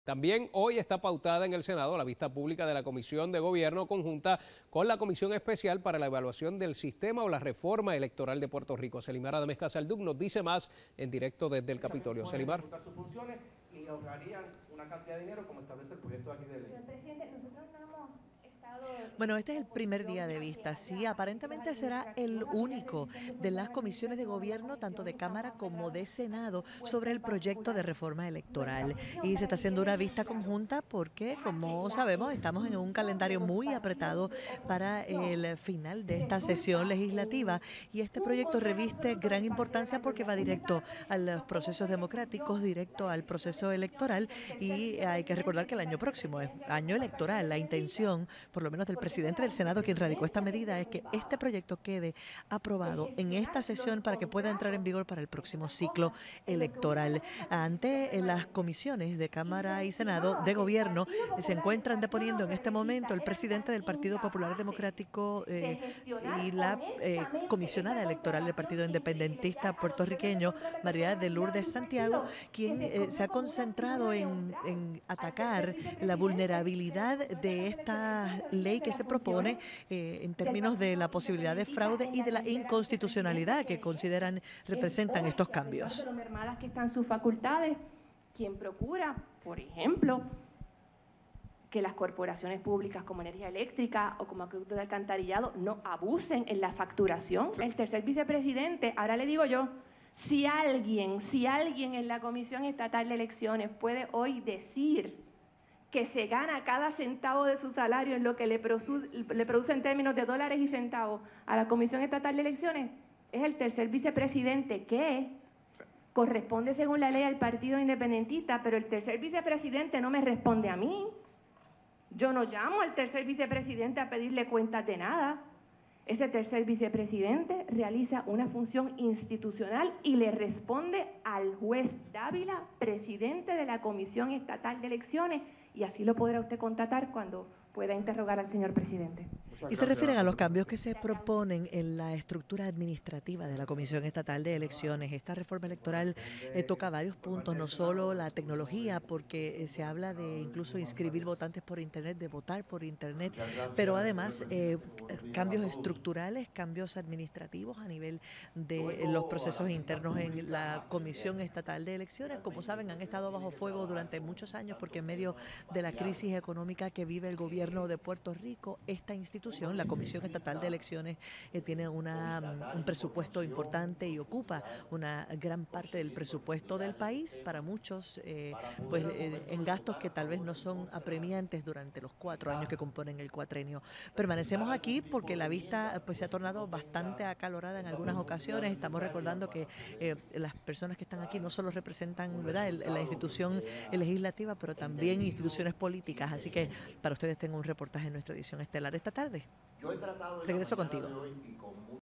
También hoy está pautada en el Senado la vista pública de la Comisión de Gobierno conjunta con la Comisión Especial para la Evaluación del Sistema o la Reforma Electoral de Puerto Rico. Selimar Adames Casalduc nos dice más en directo desde el Capitolio. Selimar. Sus funciones y ahorrarían una cantidad de dinero como establece el proyecto aquí de ley. Señor presidente, nosotros no hemos estado... Bueno, este es el primer día de vista. Sí, aparentemente será el único de las comisiones de gobierno, tanto de Cámara como de Senado, sobre el proyecto de reforma electoral. Y se está haciendo una vista conjunta porque, como sabemos, estamos en un calendario muy apretado para el final de esta sesión legislativa. Y este proyecto reviste gran importancia porque va directo a los procesos democráticos, directo al proceso electoral. Y hay que recordar que el año próximo es año electoral. La intención, por lo menos del presidente del Senado, quien radicó esta medida, es que este proyecto quede aprobado en esta sesión para que pueda entrar en vigor para el próximo ciclo electoral. Ante las comisiones de Cámara y Senado de Gobierno se encuentran deponiendo en este momento el presidente del Partido Popular Democrático y la comisionada electoral del Partido Independentista puertorriqueño, María de Lourdes Santiago, quien se ha concentrado en atacar la vulnerabilidad de esta ley que se propone en términos de la posibilidad de fraude y de la inconstitucionalidad que consideran representan estos cambios. Lo mermadas que están sus facultades, quien procura, por ejemplo, que las corporaciones públicas como energía eléctrica o como acueductos de alcantarillado no abusen en la facturación. El tercer vicepresidente, ahora le digo yo, si alguien en la Comisión Estatal de Elecciones puede hoy decir que se gana cada centavo de su salario en lo que le produce en términos de dólares y centavos a la Comisión Estatal de Elecciones, es el tercer vicepresidente que corresponde según la ley al Partido Independentista, pero el tercer vicepresidente no me responde a mí. Yo no llamo al tercer vicepresidente a pedirle cuentas de nada. Ese tercer vicepresidente realiza una función institucional y le responde al juez Dávila, presidente de la Comisión Estatal de Elecciones, y así lo podrá usted constatar cuando pueda interrogar al señor presidente. Y se refieren a los cambios que se proponen en la estructura administrativa de la Comisión Estatal de Elecciones. Esta reforma electoral toca varios puntos, no solo la tecnología, porque se habla de incluso inscribir votantes por Internet, de votar por Internet, pero además cambios estructurales, cambios administrativos a nivel de los procesos internos en la Comisión Estatal de Elecciones. Como saben, han estado bajo fuego durante muchos años porque en medio de la crisis económica que vive el gobierno de Puerto Rico, esta institución, la Comisión Estatal de Elecciones, tiene un presupuesto importante y ocupa una gran parte del presupuesto del país, para muchos en gastos que tal vez no son apremiantes durante los 4 años que componen el cuatrenio. Permanecemos aquí porque la vista se ha tornado bastante acalorada en algunas ocasiones. Estamos recordando que las personas que están aquí no solo representan, ¿verdad?, la institución legislativa, pero también instituciones políticas. Así que para ustedes tengo un reportaje en nuestra edición estelar esta tarde. Regreso contigo.